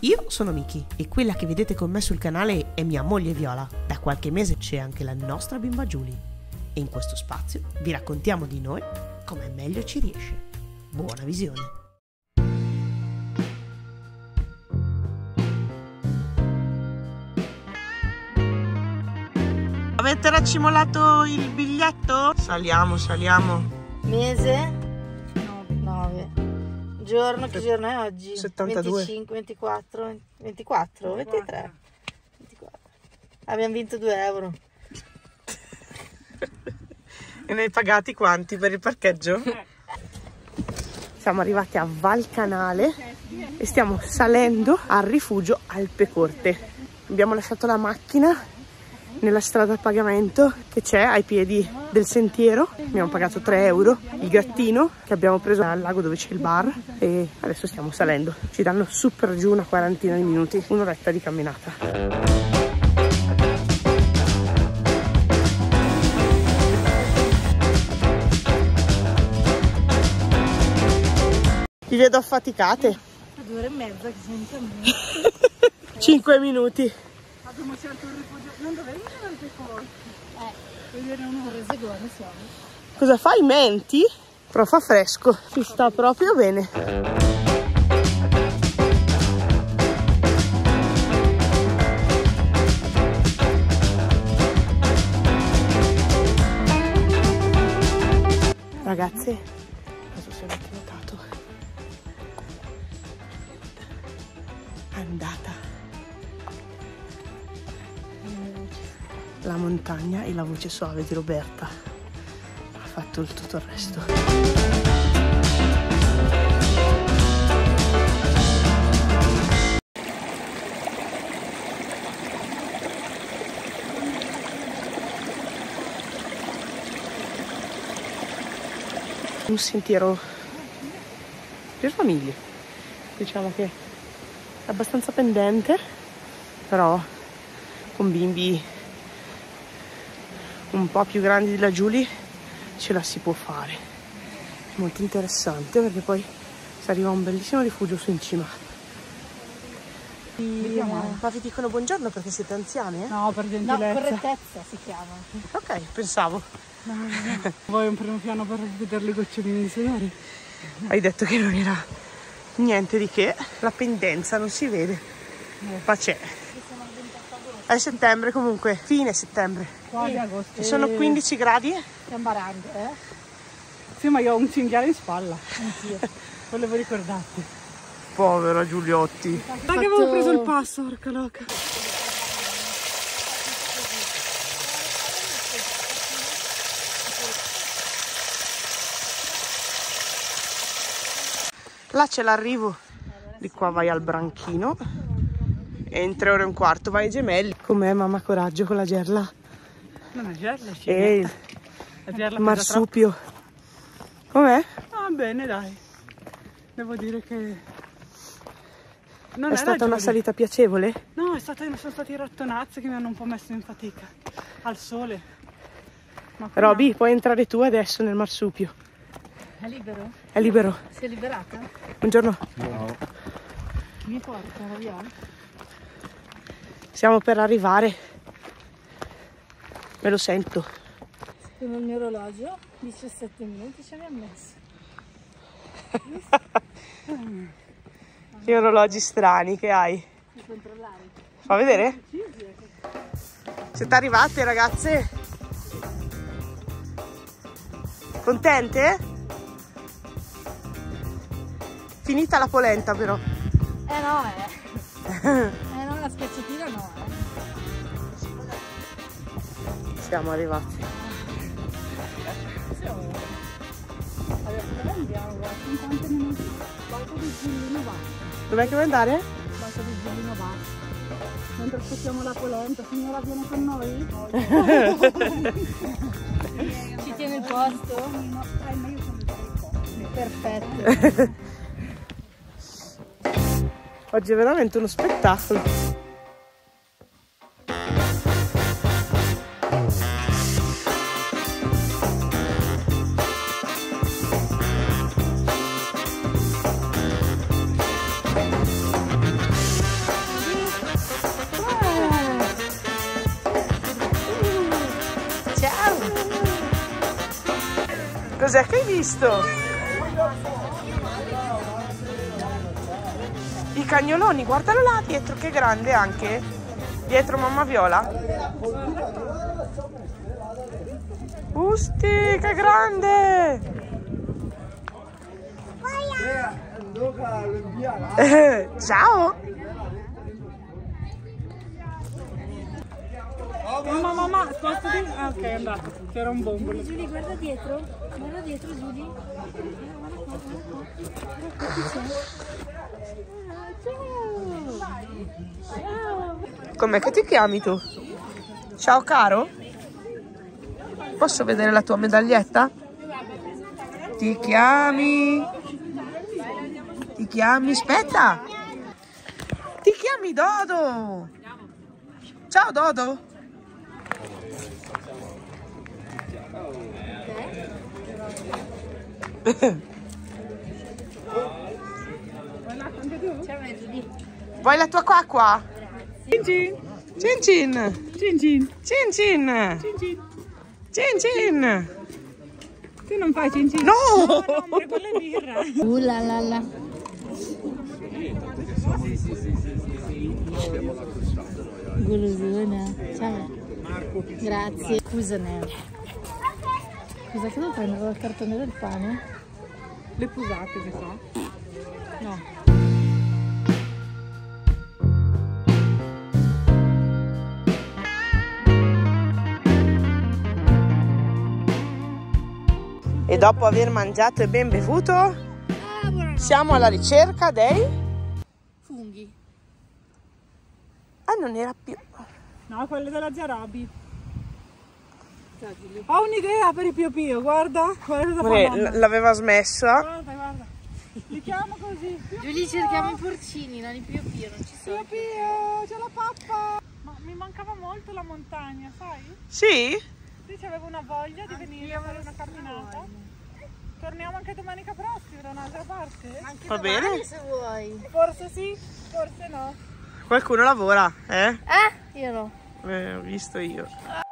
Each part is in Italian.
Io sono Miki e quella che vedete con me sul canale è mia moglie Viola. Da qualche mese c'è anche la nostra bimba Giulia e in questo spazio vi raccontiamo di noi come meglio ci riesce. Buona visione! Avete raccimolato il biglietto? Saliamo. Mese? No, 9. Giorno, che giorno è oggi? 72. 25, 24, 24, 23. 24. Abbiamo vinto 2 euro. E ne hai pagati quanti per il parcheggio? Siamo arrivati a Val Canale e stiamo salendo al rifugio Alpe Corte. Abbiamo lasciato la macchina nella strada a pagamento che c'è ai piedi del sentiero. Abbiamo pagato 3 euro il grattino che abbiamo preso al lago dove c'è il bar e adesso stiamo salendo. Ci danno su per giù una quarantina di minuti, un'oretta di camminata. Vi vedo affaticate. 2 ore e mezza che siamo in cammino. 5 minuti. Abbiamo scelto un rifugio. Non dovevi vedere che corto. Vedere un'ora e secondo siamo. Cosa fai, menti? Però fa fresco, si sta proprio bene. Ragazze, non so se avete notato, è andata la montagna e la voce suave di Roberta ha fatto tutto il resto. Un sentiero per famiglie, diciamo che è abbastanza pendente, però con bimbi un po' più grandi della Giulia ce la si può fare. Molto interessante perché poi si arriva a un bellissimo rifugio su in cima. Ma vi dicono buongiorno perché siete anziani? No, per gentilezza. No, correttezza si chiama. Ok, pensavo. No. Vuoi un primo piano per vedere le goccioline di sudore? Hai detto che non era niente di che, la pendenza non si vede, ma c'è. È settembre comunque, fine settembre. Quasi agosto. Ci sono 15 gradi? Stiamo barando, Sì, ma io ho un cinghiale in spalla. Anch'io. Volevo ricordarti. Povera Giuliotti. Ma che avevo preso il passo, porca loca. Là c'è l'arrivo, di qua vai al branchino e in 3 ore e un quarto vai ai Gemelli. Com'è mamma coraggio con la gerla? Non è gerla, E il marsupio. Com'è? Ah, bene, dai. Devo dire che non è stata una salita piacevole? No, sono stati i rattonazzi che mi hanno un po' messo in fatica. Al sole. Roby, puoi entrare tu adesso nel marsupio. È libero? È libero. Si è liberata? Buongiorno. No. Mi porta via? Siamo per arrivare. Me lo sento. Con il mio orologio 17 minuti ci abbiamo messo. Che orologi strani che hai. Di controllare. Fa vedere? Siete arrivate, ragazze? Contente? Finita la polenta però. No, no, la schiacciatina no, Siamo arrivati. Adesso andiamo, 50 minuti. Balco di Giullino Basso. Dov'è che vuoi andare? Balco di Giullino Basso. Mentre aspettiamo la polenta, signora viene con noi? Ci tiene il posto? Ma io sono il posto. Perfetto. Oggi è veramente uno spettacolo. Cos'è che hai visto? I cagnoloni, guardalo là dietro, che grande anche. Dietro mamma Viola. Usti, che grande! Ciao! Mamma, spostati. Ah, ok, è andato. C'era un bombolo. Giulia, guarda dietro. Guarda dietro, Giulia. Ciao. Com'è che ti chiami tu? Ciao caro? Posso vedere la tua medaglietta? Ti chiami? Ti chiami? Aspetta! Ti chiami Dodo! Ciao Dodo! Vuoi la tua qua? Cin cin. Cin cin! Cin cin. Cin cin! Cin cin. Cin cin! Tu non fai cin cin? No! No, amore, quella è birra. La la la. Golosona. Ciao. Grazie. Scusane. Scusa, cosa prendere dal cartone del pane? Le posate, che so. No. E dopo aver mangiato e ben bevuto, siamo alla ricerca dei... Funghi. Ah, non era più... No, quelle della Zarabi. Ho un'idea per il Pio Pio, guarda. Guarda cosa fa mamma. L'aveva smessa. Guarda, guarda. Li chiamo così. Giulia, cerchiamo i porcini, non i Pio Pio, non ci sono. Pio Pio, c'è la pappa. Ma mi mancava molto la montagna, sai? Sì? Sì, c'avevo una voglia di venire a fare una camminata. Torniamo anche domenica prossima da un'altra parte? Anche Va domani, bene. se vuoi. Forse sì, forse no. Qualcuno lavora, eh? Io no. Ho visto io.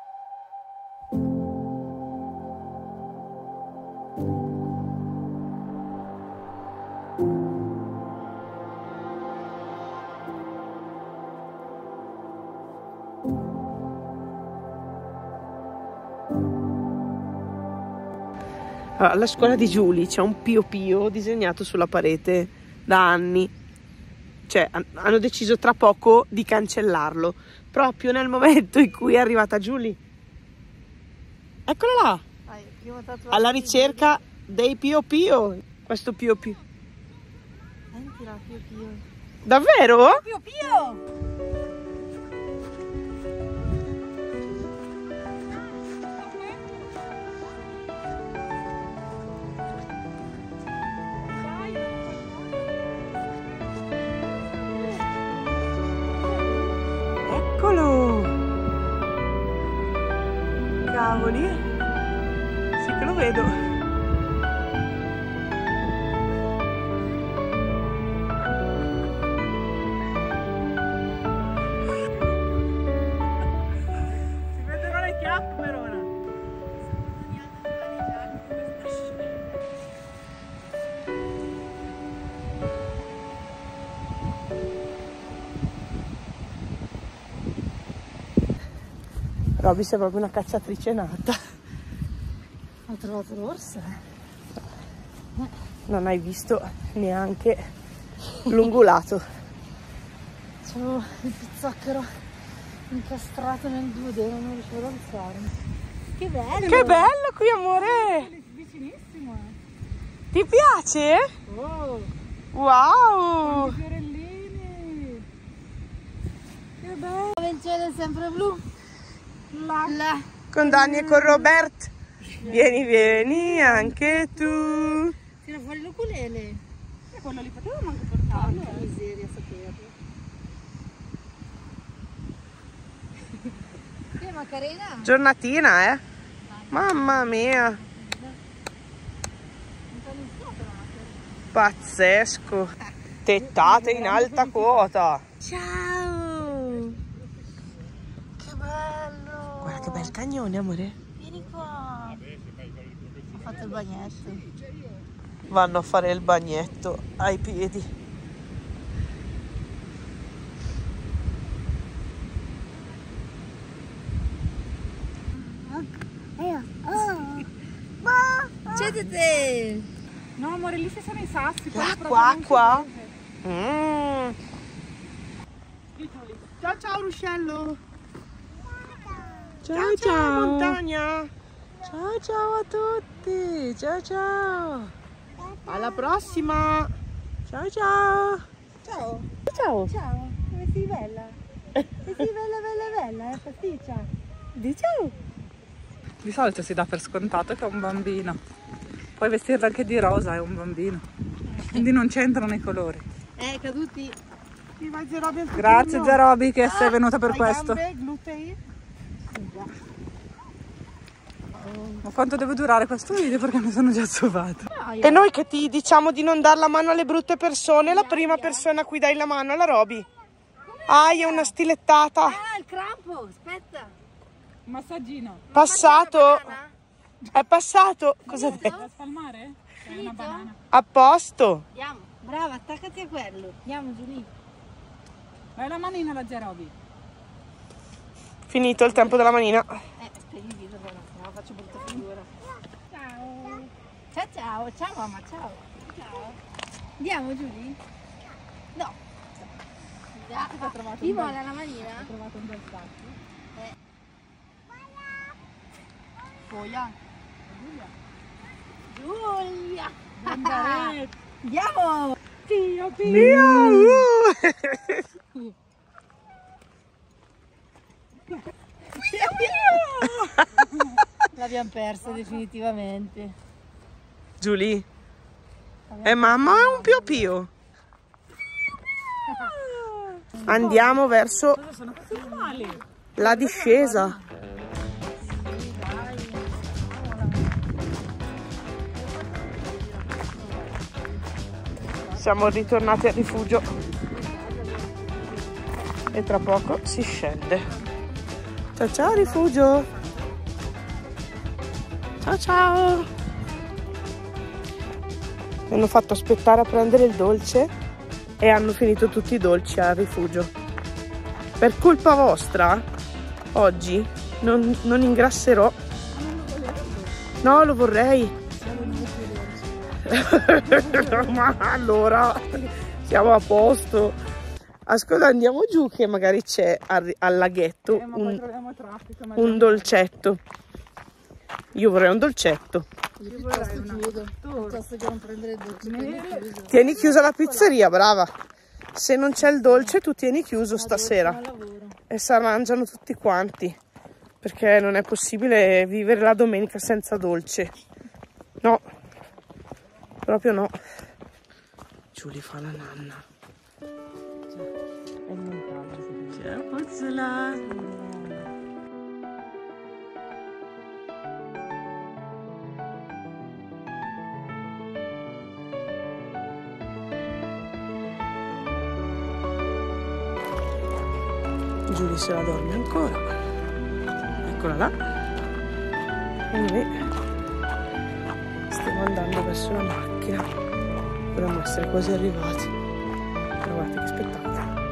Allora, alla scuola di Giulia c'è un Pio Pio disegnato sulla parete da anni. Cioè, hanno deciso tra poco di cancellarlo, proprio nel momento in cui è arrivata Giulia. Eccola là, alla ricerca dei Pio Pio. Questo Pio Pio. Sentila, Pio Pio. Davvero? Pio Pio! Eccolo! Cavoli! Sì che lo vedo. Si vedrà le chiappe per ora. Robby sei proprio una cacciatrice nata. Ho trovato l'orsa. Non hai visto neanche l'ungulato. C'avevo il pizzocchero incastrato nel duodeno, non riuscivo ad alzarmi. Che bello! Che bello qui, amore! Vicinissimo, Ti piace? Oh, Wow! i fiorellini. Che bello. Il cielo è sempre blu. Là. Con Dani e con Robert. Vieni, vieni, anche tu. Tira fuori l'ukulele. E quello li potevamo anche portarlo. Che miseria, saperlo. Che Macarena? Giornatina, eh? Mamma mia. Pazzesco. Tettate in alta quota. Ciao! Che bello! Guarda che bel cagnone, amore. Vieni qua. fatto il bagnetto. Vanno a fare il bagnetto ai piedi. Accendete! No, amore, lì ci sono i sassi. L'acqua? Ciao ciao ruscello. Ciao ciao montagna. Ciao ciao a tutti. Ciao ciao. Alla prossima. Ciao ciao. Ciao! Ciao. Ciao! Come sei bella? Sei bella, pasticcia! Di ciao. Di solito si dà per scontato che è un bambino. Puoi vestirlo anche di rosa, è un bambino. Quindi non c'entrano i colori. Caduti! Grazie Zerobi che sei venuta per questo. Gambe, glutei. Ma quanto deve durare questo video? Perché mi sono già azzovato. E noi che ti diciamo di non dar la mano alle brutte persone, la prima persona a cui dai la mano è la Roby. È una stilettata. Il crampo! Aspetta! Massaggino. Passato. È passato. Cosa Da spalmare? È una banana. A posto. Andiamo! Brava, attaccati a quello! Andiamo giù lì! Vai la manina alla Zerobi. Finito il tempo della manina. Spegni il video, però, sennò faccio brutta figura. Ciao! Ciao, ciao mamma, ciao! Ciao! Andiamo giù lì? No! Chi vuole la manina? Ho trovato un bel sacco. Foglia! Giulia! Andiamo! Andiamo! Pio, pio. L'abbiamo persa definitivamente. Giulia. Mamma è un pio pio. Andiamo verso la discesa. Siamo ritornati al rifugio e tra poco si scende. Ciao ciao rifugio. Ciao ciao. Mi hanno fatto aspettare a prendere il dolce e hanno finito tutti i dolci al rifugio. Per colpa vostra oggi non ingrasserò. No, lo vorrei. Ma allora siamo a posto. Ascolta, andiamo giù che magari c'è al laghetto un dolcetto. Io vorrei un dolcetto. Io vorrei piuttosto che non prendere il dolce. Tieni chiusa la pizzeria, brava. Se non c'è il dolce tu tieni chiuso stasera. E si arrangiano tutti quanti. Perché non è possibile vivere la domenica senza dolce. No. Proprio no. Giulia fa la nanna. Ciao Puzzola. Giulia se la dorme ancora. Eccola là. E noi stiamo andando verso la macchina. Dovremmo essere quasi arrivati. Però guardate che spettacolo.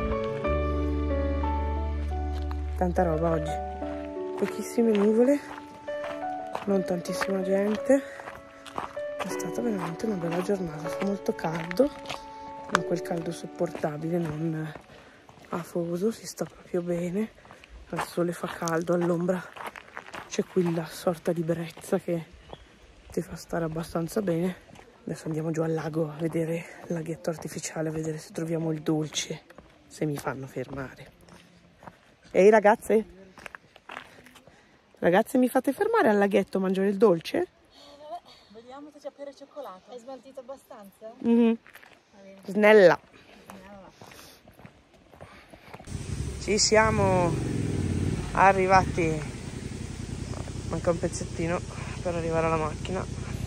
Tanta roba oggi. Pochissime nuvole. Non tantissima gente. È stata veramente una bella giornata. Fa molto caldo. Ma quel caldo sopportabile, non afoso. Si sta proprio bene. Al sole fa caldo, all'ombra c'è quella sorta di brezza che ti fa stare abbastanza bene. Adesso andiamo giù al lago a vedere il laghetto artificiale, a vedere se troviamo il dolce, se mi fanno fermare. Ehi ragazze? Ragazze, mi fate fermare al laghetto a mangiare il dolce? Vediamo se c'è pere cioccolato. Hai smaltito abbastanza? Snella. Ci siamo arrivati. Manca un pezzettino per arrivare alla macchina.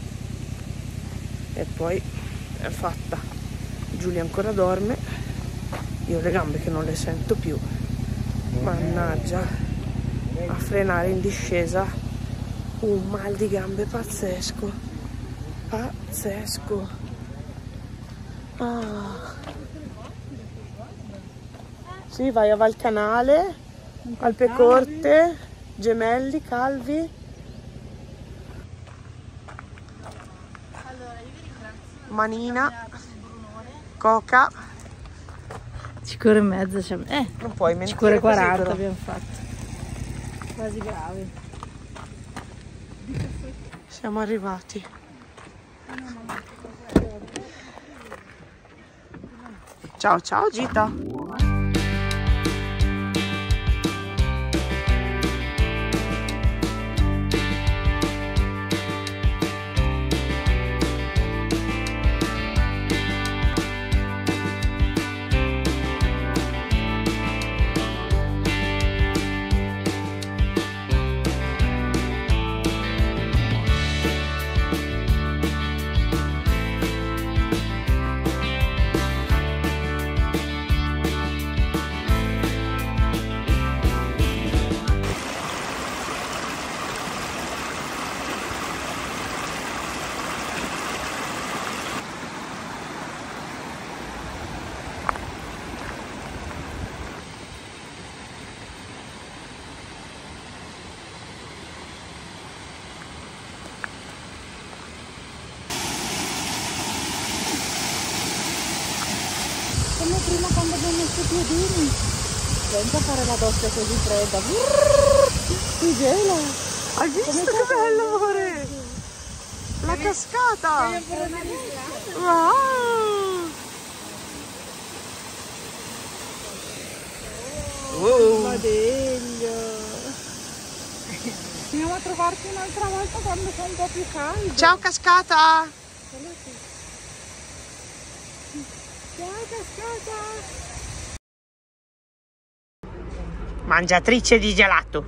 E poi è fatta. Giulia ancora dorme. Io ho le gambe che non le sento più. Mannaggia. A frenare in discesa. Un mal di gambe pazzesco. Pazzesco. Ah. Sì, vai a Valcanale, Alpecorte, Gemelli, Calvi. Manina, Coca. 5 ore e mezza, cioè, Non puoi mentire 5 ore e 40 così, però. abbiamo fatto. Quasi grave. Siamo arrivati. Ciao ciao Gita. Come prima quando abbiamo messo i piedini. Senza fare la doccia così fredda. Si gela. Hai visto che bello, amore? La cascata. Wow. Badeglio. Andiamo a trovarti un'altra volta quando fa un po' più caldo. Ciao cascata. Ciao cascata. Mangiatrice di gelato.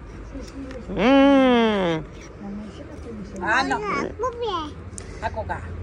Ah no. A Coca.